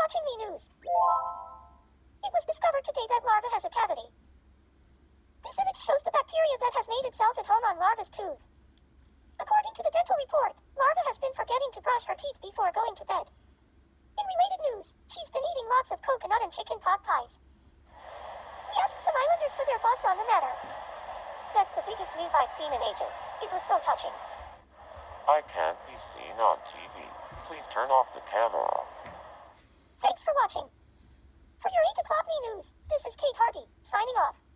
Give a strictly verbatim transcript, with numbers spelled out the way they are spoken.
watching Me News. It was discovered today that larva has a cavity. This image shows the bacteria that has made itself at home on larva's tooth. According to the dental report, larva has been forgetting to brush her teeth before going to bed. In related news, she's been eating lots of coconut and chicken pot pies. We asked some islanders for their thoughts on the matter. That's the biggest news I've seen in ages. It was so touching. I can't be seen on T V. Please turn off the camera. Thanks for watching. For your eight o'clock Me News, this is Kate Hardy, signing off.